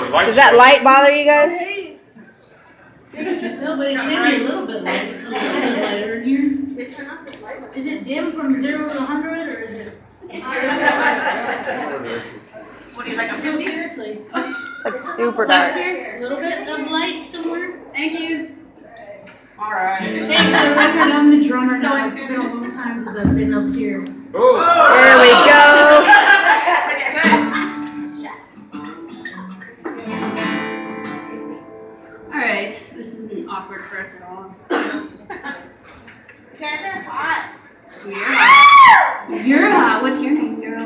Does that light bother you guys? No, but it can be a little bit light, a little bit lighter in here. Is it dim from 0 to 100, or is it? What do you like? No, seriously. It's like super dark. A little bit of light somewhere. Thank you. All right. Hey, for the record, I'm the drummer now. It's been a long time since I've been up here. There we go. All right, this isn't awkward for us at all. You guys are hot. You're hot. You're hot. What's your name, girl?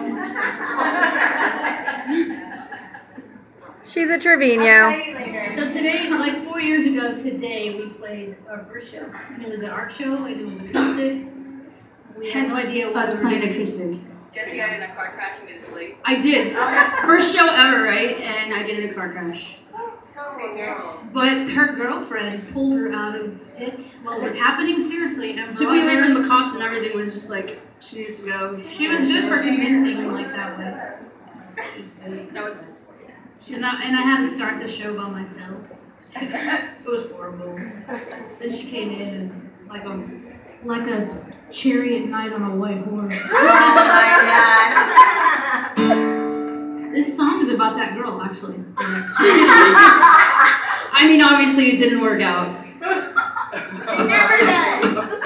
She's a Trevino. So today, like 4 years ago today, we played our first show. And it was an art show, and it was acoustic. We had no idea what we were playing acoustic. Jesse got in a car crash and get asleep. I did. First show ever, right? And I get in a car crash. But her girlfriend pulled her out of it while it was happening, seriously. And took me away from the cops and everything. Was just like, she needs to go. She was good for convincing me like that way. That was... And I had to start the show by myself. It was horrible. Then she came in and like a chariot knight on a white horse. Oh my god. This song is about that girl, actually. I mean, obviously it didn't work out. She never does.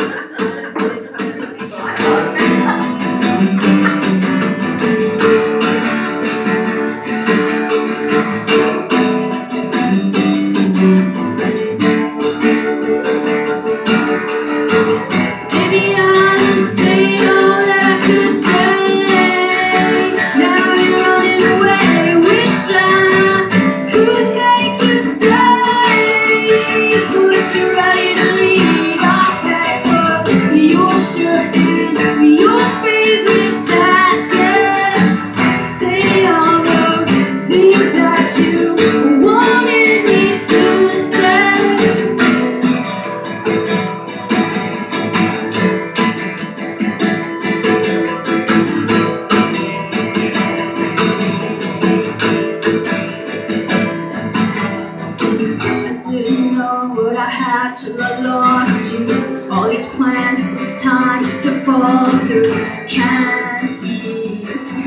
Till I lost you, all these plans, it's time just to fall through. Can't even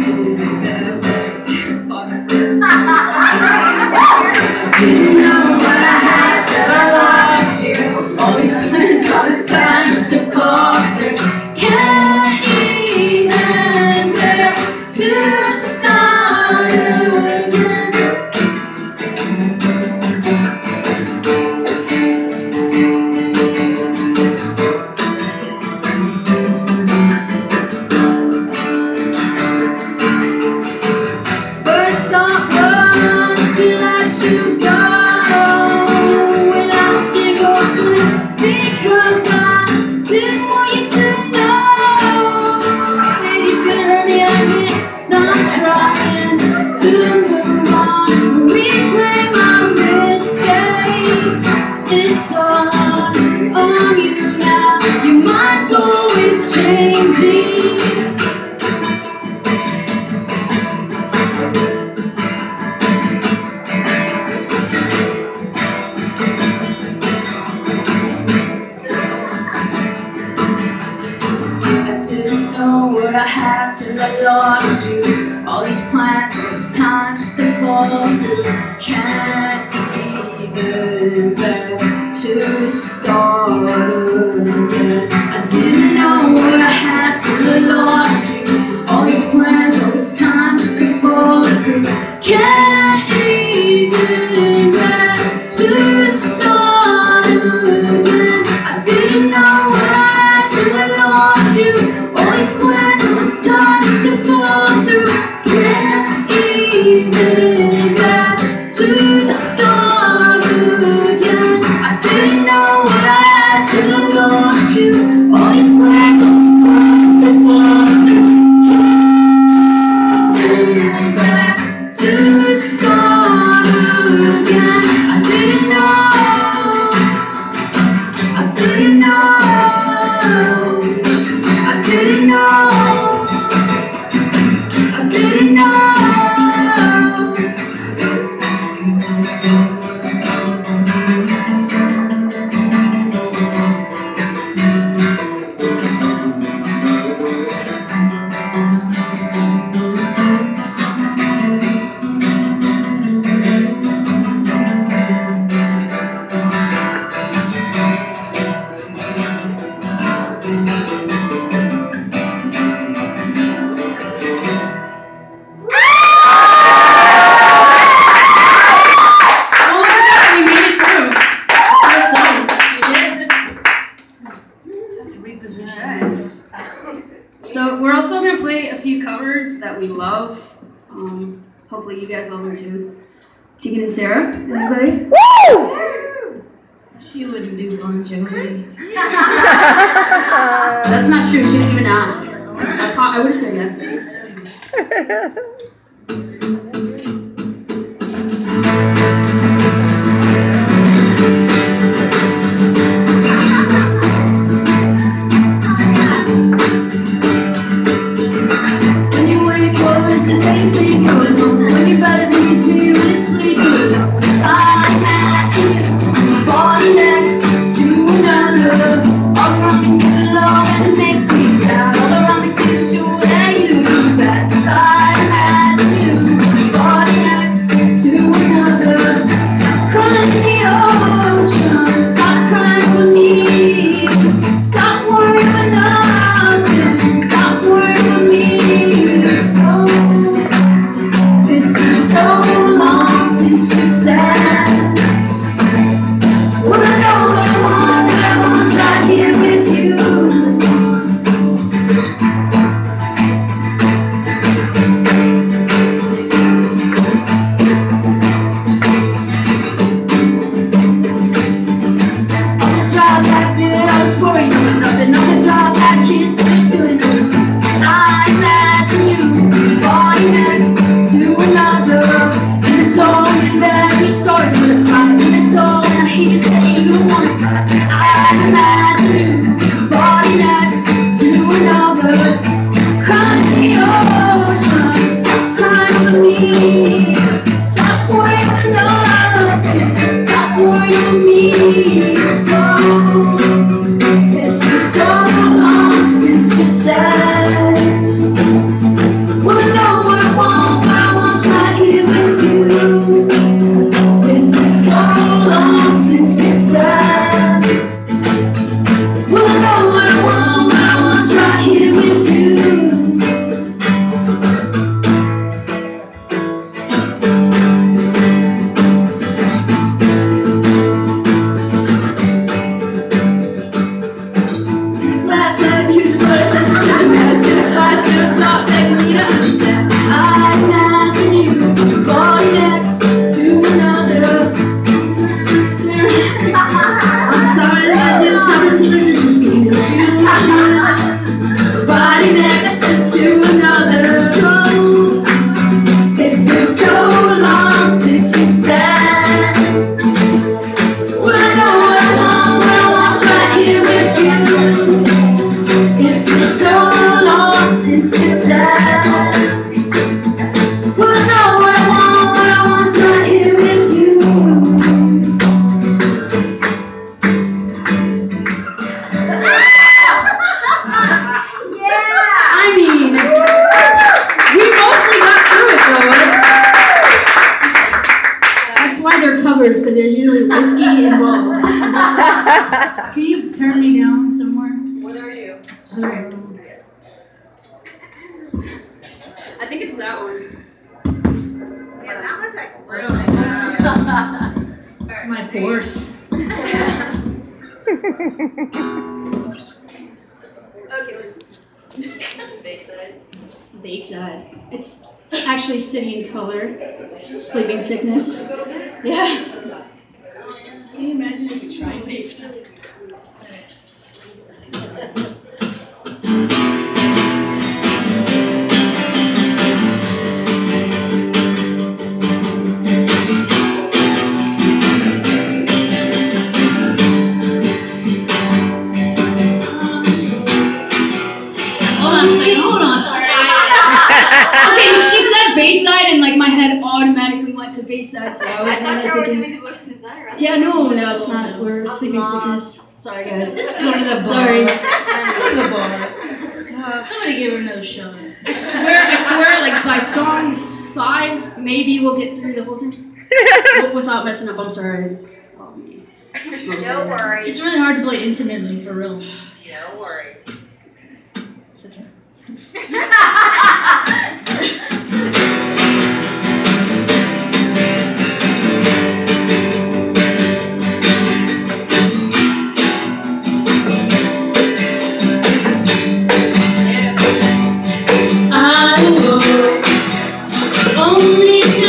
I didn't know what I had till I lost you. All these plans, all this time just to fall through. Can't even dare to start again. I had till I lost you. All these plans, it's time just to fall through. Can't even bear to start again. I didn't know what I had till I lost you. All these plans, all this time just to fall through. Can't even bear to start again. I didn't know what I had till I lost you. All these plans, all this time just to fall through. Can't even bear to Hopefully you guys love them too. Tegan and Sarah, anybody? Woo! She wouldn't do Bon Jovi. That's not true. She didn't even ask. I would have said yes. When you wake words and they think hormones, when your body's continuously good, I'm at you, body next to another, all around the good love and it makes me sad, all around the good show that you do that, I'm at you, body next to another, crying in the ocean, stop crying for me, stop worrying for nothing, stop worrying for me. It's been so long since you said, well, I know what I want's right here with you. On the drive back there, I was worried about nothing. On the drive back, kids just doing this. I'm at you, body next to another. And I told you that you're sorry for the crime. And I told you that he said you don't want to cry. I'm at you, body next to another. Crying in the ocean, stop crying for me. Stop worrying for nothing, stop worrying for me. So, it's been so long since you said, well, I know what I want's right here with you. It's been so long since you said, well, I know what I want's right here with you. Last night you started attention to the mess. In a flash, you talk like me to understand. I'm not to you, body next to another. I'm sorry that I didn't stop as soon as you see you. Body next to another. It's been so long since you said, well, I know what I want's right here with you. It's been so long since you said, well, I know what I want's right here with you. I mean, we mostly got through it though. That's why they're covers, because there's usually whiskey involved. Can you turn me down somewhere? What are you? Sorry. I think it's that one. Yeah, that one's like real. It's my force. Okay, let's. Bayside. Bayside. It's actually City in Color. Sleeping Sickness. Yeah. Can you imagine if you tried Bayside? Hold on. Okay, she said Bayside and like my head automatically went to Bayside, so I was I thought you were thinking. doing Devotion to Desire. Yeah, no, it's not. We're Sleeping Sickness. Sorry, guys. Just go to the bar. Sorry. Go to the bar. Somebody give her another shot. I swear, like by song 5, maybe we'll get through the whole thing. Without messing up, I'm sorry. It's all me. No worries. It's really hard to play intimately, for real. No worries. It's okay. I know only to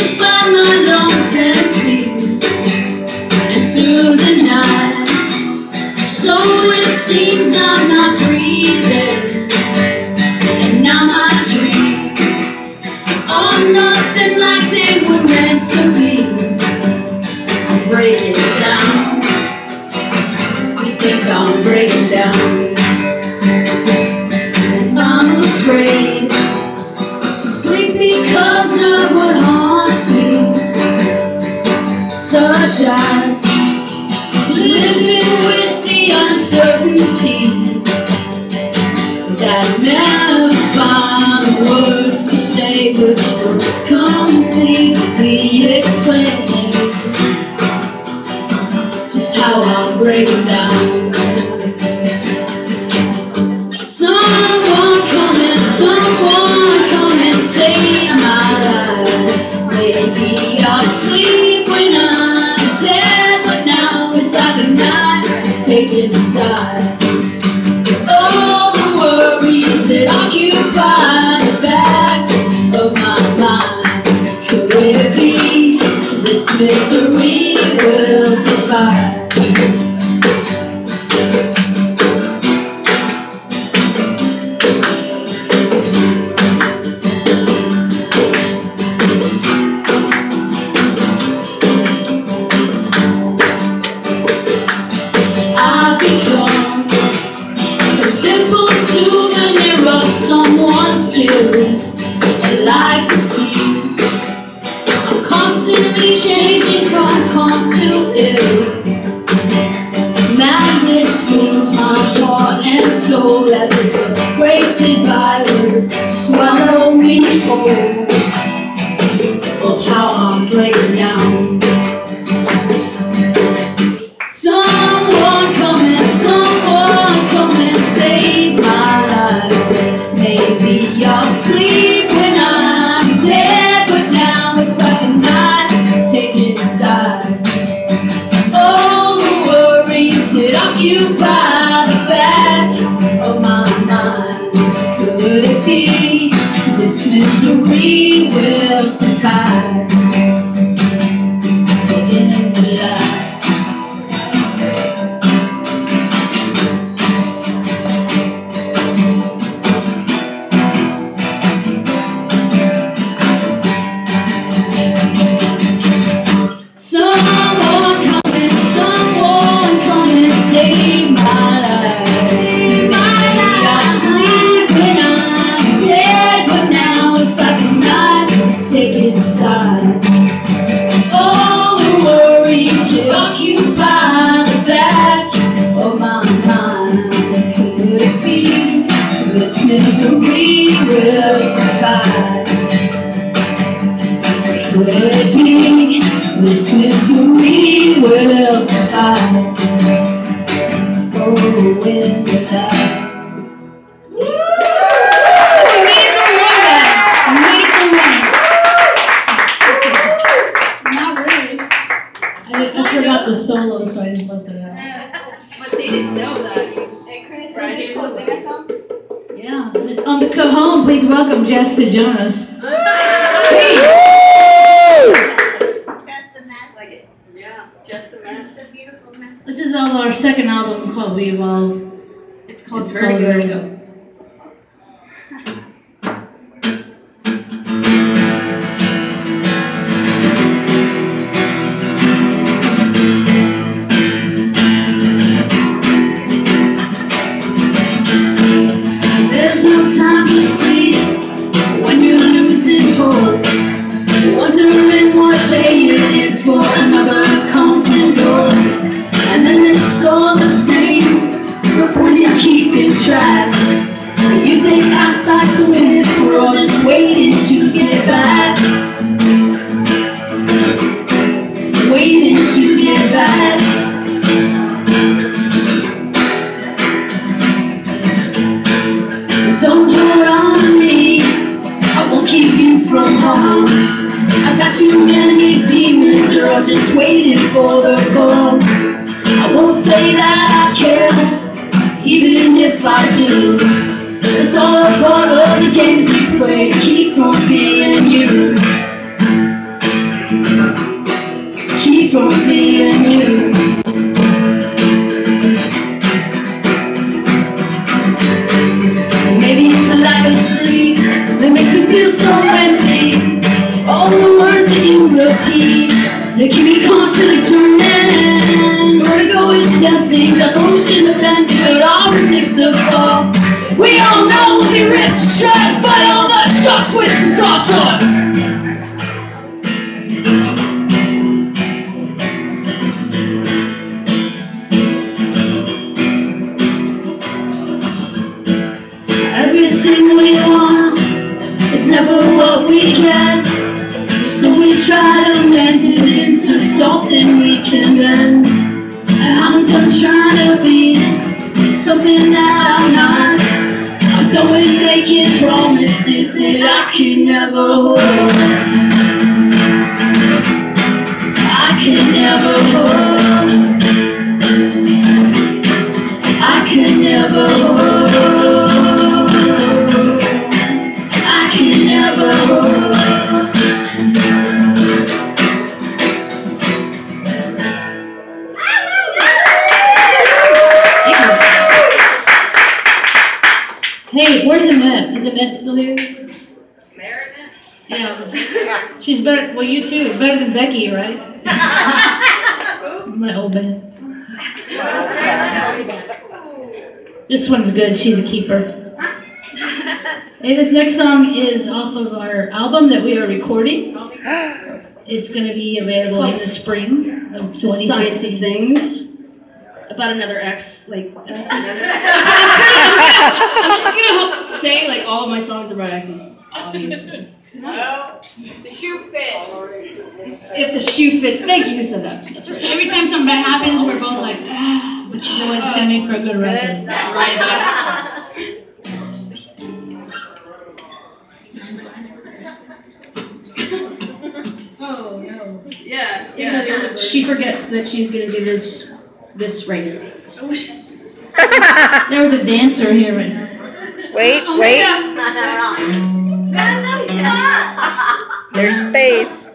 misery will suffice. I've become a simple souvenir of someone's skill. I like to see I'm constantly changing from calm to ill. Madness fills my heart and soul as a great divider swallow me whole. Oh, how I'm breaking down. Someone come and save my life. Maybe I'll sleep when I'm dead, but now it's like a knife that's taken inside. All the worries that occupy the back of my mind. Could it be this misery will suffice? In the light. Someone come and save my life. Maybe I'll sleep when I'm dead, but now it's like a knife that's taken inside. All the worries that occupy the back of my mind. Could it be this misery will suffice? Could it be this misery will suffice? Oh, in the light. We made the one, guys. We made the one. Not really. I forgot the solo, so I just left it out. But they didn't know that. You just Hey Chris, Right. is this something I found? Yeah. On the cajon, please welcome Jess to Jonas. Just a mess. Like it. Yeah, just a mess. It's a beautiful mess. This is our second album called We Evolve. It's called It's very called good. There's no time to sleep when you're losing hope, wondering what day it is for another comes and goes. And then it's all the same, but when you're keeping track, you take outside the minutes, we're all just waiting to get back. Waiting to get back. Don't hold on to me, I won't keep you from home. I've got too many demons, they're all just waiting for the call. I won't say that I care, even if I do. It's all a part of the games you play, keep from being used. Just keep from being used. Maybe it's a lack of sleep that makes me feel so empty. All the words that you repeat, they keep me constantly turning. Vertigo is tempting, the ocean of envy, but all resist the fall. We all know we'll be ripped to shreds by all the shocks with the soft talks. Everything we want is never what we get. Still we try to mend it into something we can bend. And I'm done trying to be something that I'm not. I'm done with making promises that I can never hold. I can never hold. I can never hold. I can never hold. still here? Yeah. She's better. Well, you too. Better than Becky, right? My old band. This one's good. She's a keeper. Hey, this next song is off of our album that we are recording. It's going to be available in the spring of Just sciencey things about another ex. Like, I'm just gonna say like all of my songs are about exes, obviously. No, the shoe fit. If the shoe fits, thank you. Who said that? That's right. Every time something bad happens, we're both like, ah, but you know what? It's going to make for a good record. Good song. Right about Oh no. Yeah. She forgets that she's gonna do this right here. There was a dancer here right now. Wait. There's space.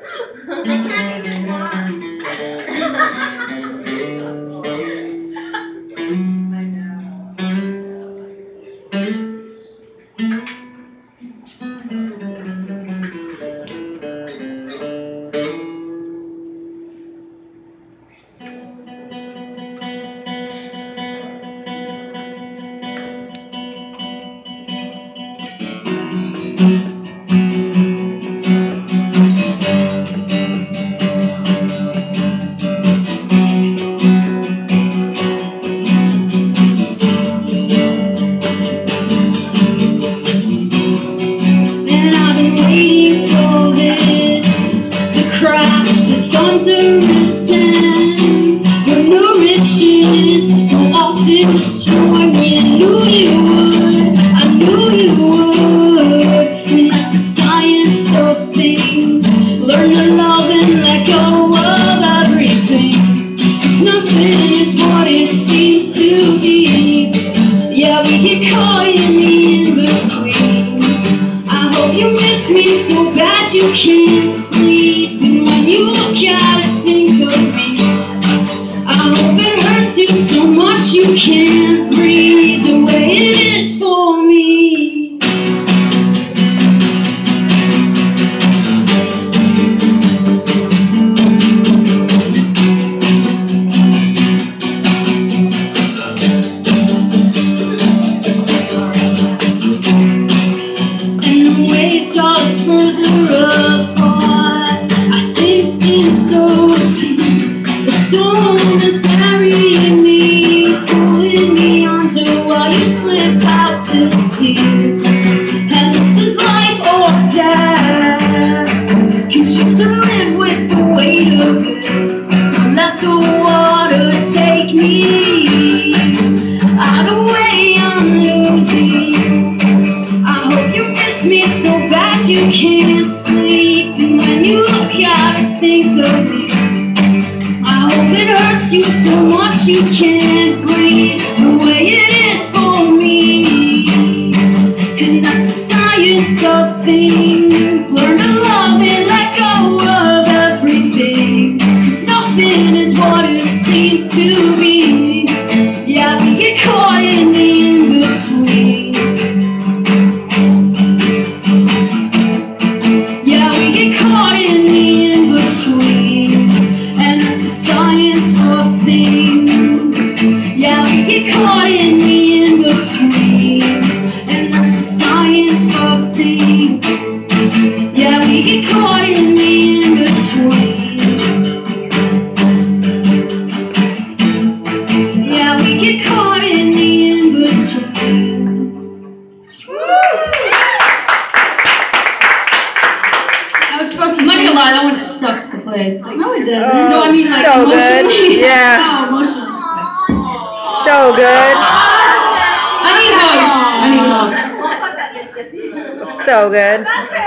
So good.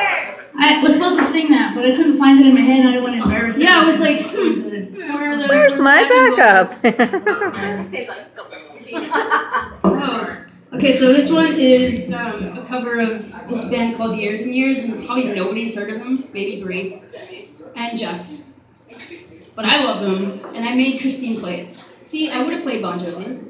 I was supposed to sing that, but I couldn't find it in my head and I didn't want to embarrass it. Yeah, I was like, where's my backup? Okay, so this one is a cover of this band called Years and Years, and probably nobody's heard of them, maybe Brie and Jess. But I love them, and I made Christine play it. See, I would have played Bon Jovi.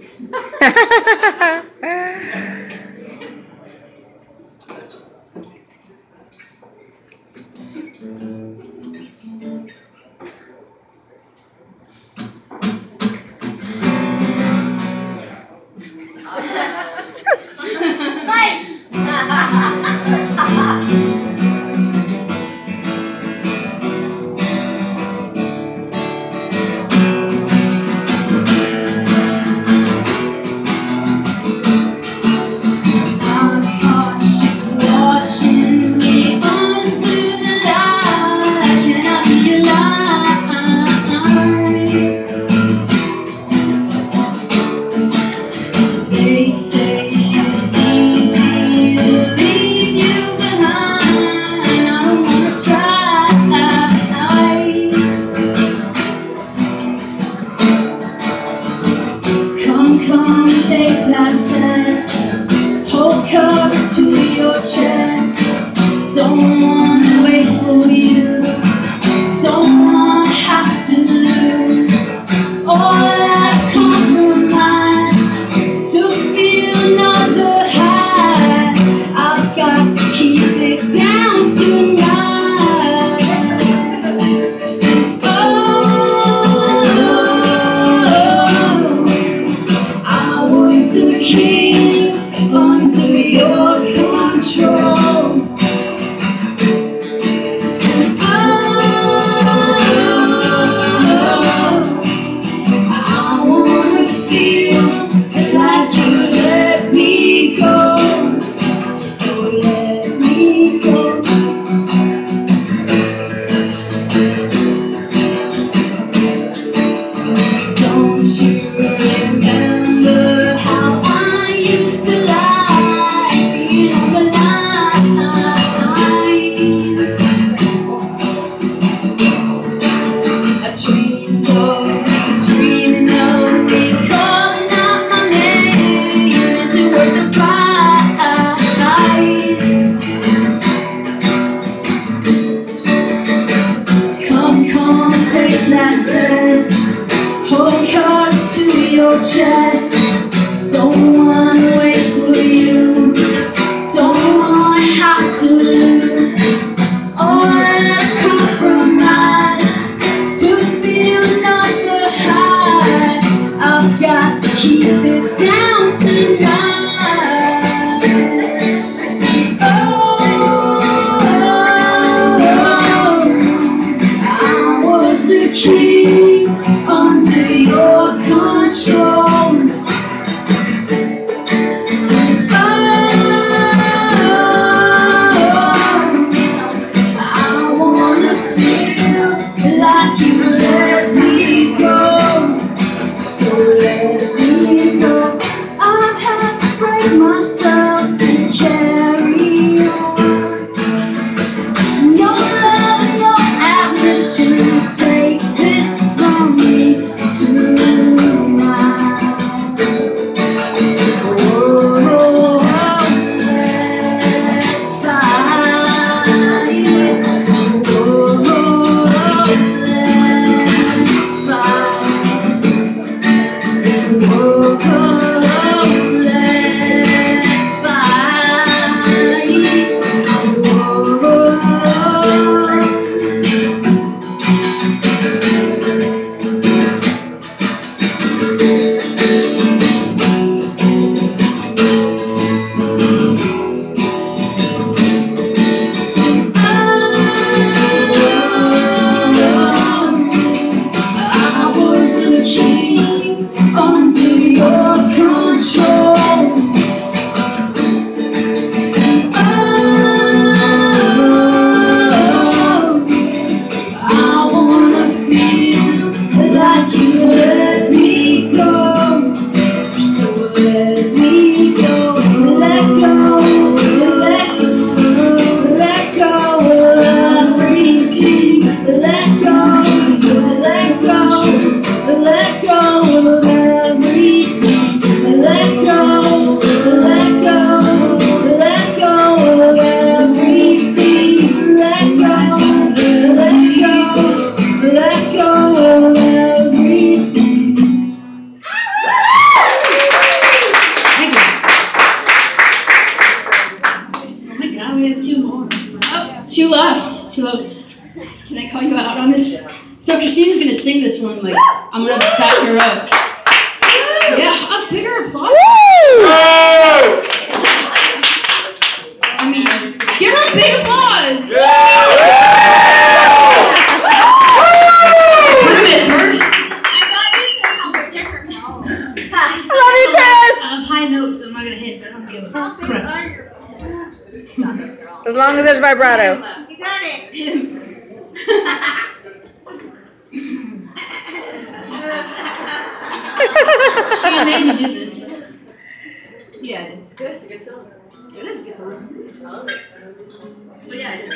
contest. Hold cards to your chest. Don't wanna wait for you. Don't wanna have to lose. All that compromise to feel another high. I've got to keep it down tonight. Oh, I was a king under your control. Take that chance. Hold cards to your chest. Don't wanna wait for you. Don't wanna have to lose. All that compromise to feel another high. I've got to keep it down tonight. King under your control. I wanna feel like you let me go. So let me go. I've had to break myself to carry on. No love, no ambition to take this from me tonight. Oh, let's fight. Oh, let's fight. Oh, let's Two left. Can I call you out on this? So Christina's gonna sing this one. Like I'm gonna back her up. Yeah, a bigger applause. I mean, give her a big applause. First. I love you, Chris. High notes. I'm not gonna hit, but I'm gonna give it. As long as there's vibrato. You got it. She made me do this. Yeah, it's good. It's a good song. It is a good song. I love it. So yeah, I did.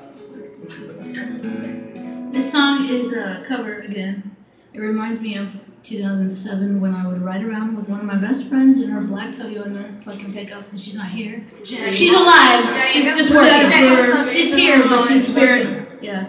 This song is a cover again. It reminds me of 2007 when I would ride around with one of my best friends in her black Toyota fucking pickup, and she's not here. She's alive. She's just working. She's here, but she's spirit. Yeah.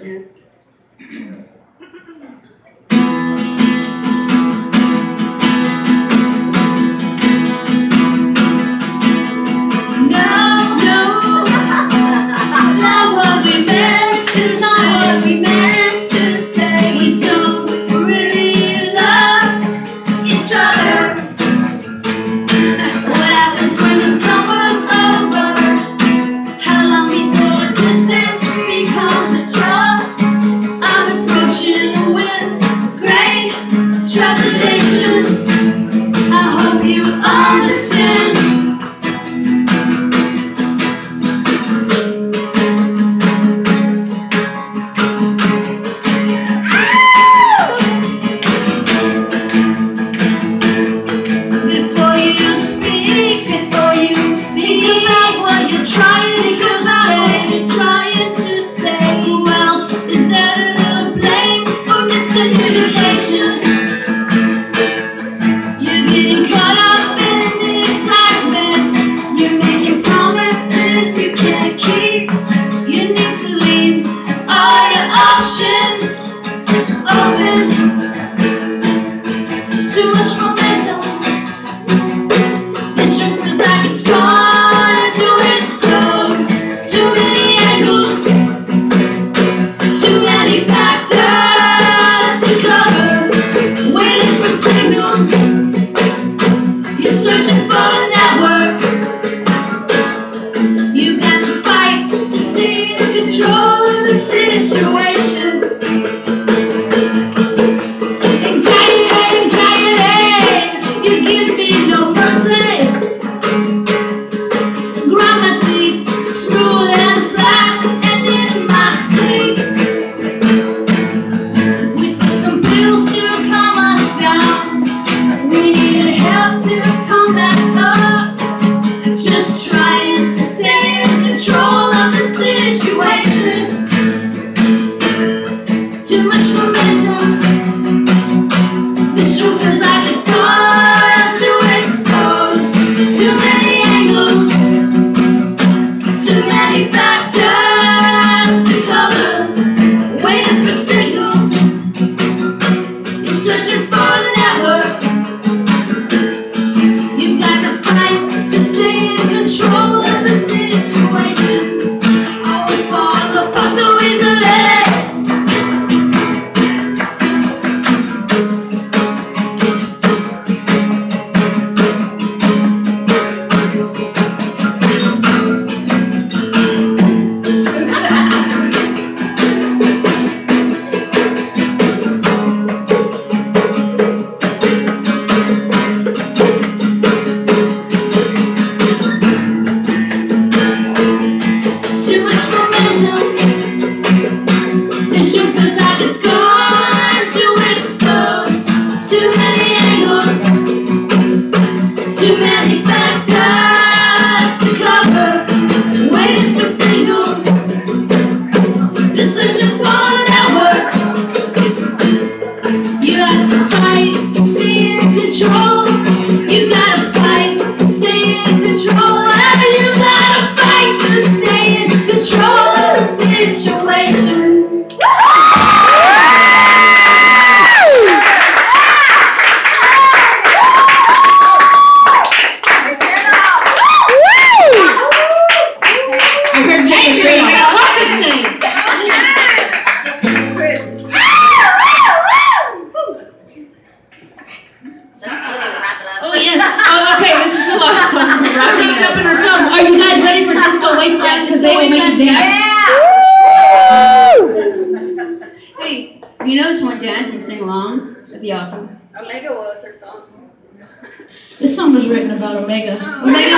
This song was written about Omega. Omega,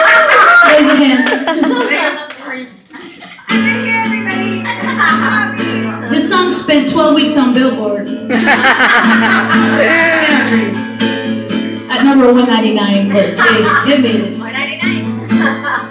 raise your hand. This song spent 12 weeks on Billboard. In our dreams. At number 199, but it made it. 199.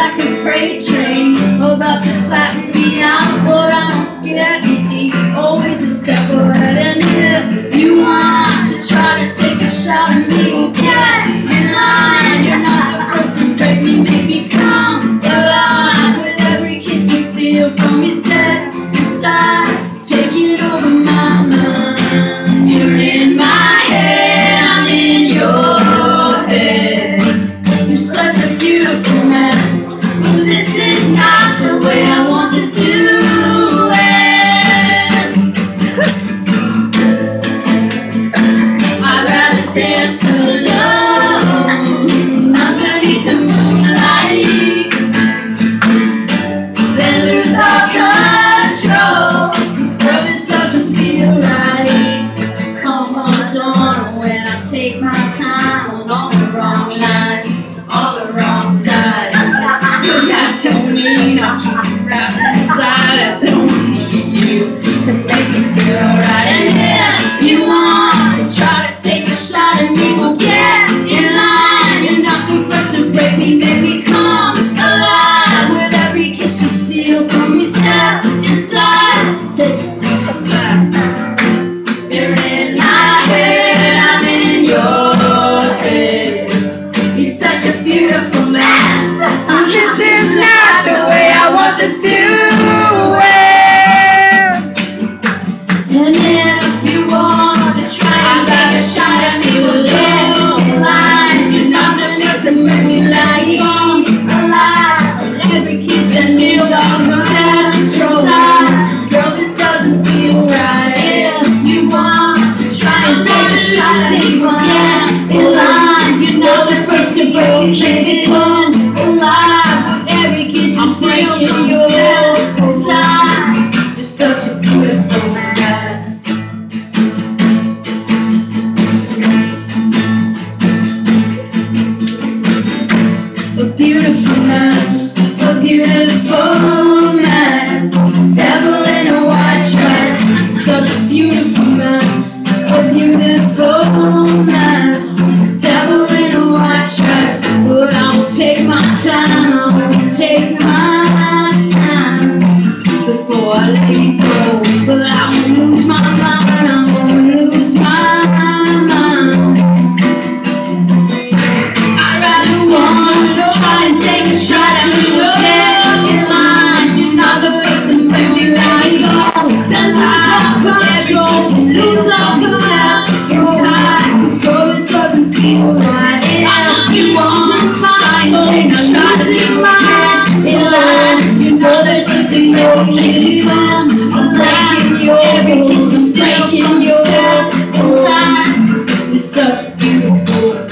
like a freight train, about to flatten me out, but I don't scare easy. Always a step ahead, and if you want to try to take a shot at me, well, get in line. You're not the first to break me, make me come alive. With every kiss you steal from me, step inside, taking over my mind. You're in my head, I'm in your head. You're such a beautiful mess. This is not the way I want this to end. I'd rather dance alone underneath the moonlight than lose all control. 'Cause girl, this doesn't feel right. Come on, dawn, when I take my time on all the wrong lines, all the wrong sides. But that don't mean I'll keep you wrapped inside. I don't need you to make me feel right. And if you want to try to take a shot at me, well, get in line. You're not the first to break me, make me come alive. With every kiss you steal from me, step inside, take a back. You're in my head, I'm in your head. You're such a beautiful mess. This is not the way I want this to end. And if you want to try and take a shot at me, well, get in line. You're not the next to make me like alive. Every kiss that steals all the control. 'Cause girl, this doesn't feel right. If you want to try and take a shot at me, well, get in line. You're not the first to break me, make it close alive. Every kiss you steal from your inside. You're such a beautiful mess. A beautiful mess, a beautiful mess. Devil in a white dress, such a beautiful mess, a beautiful mess. Devil in a white dress, but I will take my time, I will take my time before I let you go. But I won't lose my mind, I won't lose my mind. I'd rather want to try and take a shot at me, but get in line. You're not the first to make me let go. Then lose all control, lose all consent inside. 'Cause girl, this doesn't feel right. I know you want to try and take a shot at me, in line. You know that this is your kiss. I'm breaking your every kiss is breaking your inside. You're such a beautiful